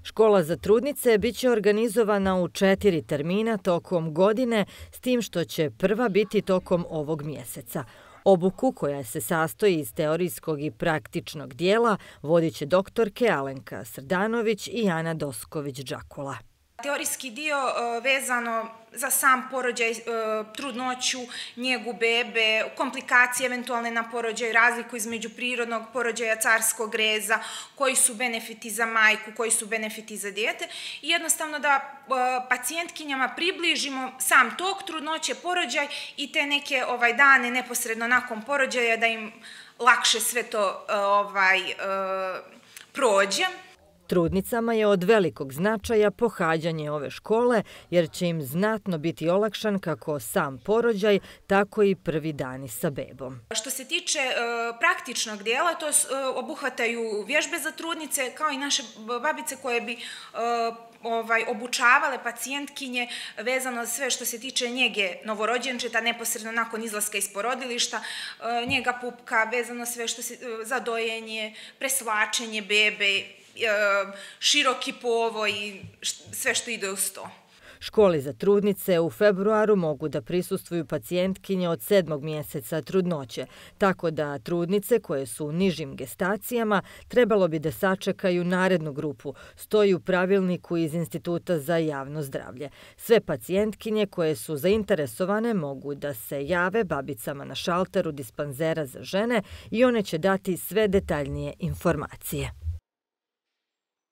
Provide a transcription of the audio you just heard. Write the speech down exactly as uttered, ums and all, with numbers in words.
Škola za trudnice biće organizovana u četiri termina tokom godine, s tim što će prva biti tokom ovog mjeseca. Obuku, koja se sastoji iz teorijskog i praktičnog dijela, vodit će doktorke Alenka Srdanović i Ana Dosković-Đakula. Teorijski dio vezano za sam porođaj, trudnoću, njegu bebe, komplikacije eventualne na porođaju, razliku između prirodnog porođaja, carskog reza, koji su benefiti za majku, koji su benefiti za dijete i jednostavno da pacijentkinjama približimo sam tok trudnoće, porođaj i te neke ovaj, dane neposredno nakon porođaja da im lakše sve to ovaj, prođe. Trudnicama je od velikog značaja pohađanje ove škole jer će im znatno biti olakšan kako sam porođaj, tako i prvi dani sa bebom. Što se tiče e, praktičnog dijela, to e, obuhvataju vježbe za trudnice kao i naše babice koje bi e, ovaj, obučavale pacijentkinje vezano sve što se tiče njege novorođenčeta neposredno nakon izlaska iz porodilišta, e, njega pupka, vezano sve što se, e, za dojenje, presvlačenje bebe, široki povoj i sve što ide uz to. Školi za trudnice u februaru mogu da prisustvuju pacijentkinje od sedmog mjeseca trudnoće, tako da trudnice koje su u nižim gestacijama trebalo bi da sačekaju narednu grupu, stoji u pravilniku iz Instituta za javno zdravlje. Sve pacijentkinje koje su zainteresovane mogu da se jave babicama na šalteru dispanzera za žene i one će dati sve detaljnije informacije.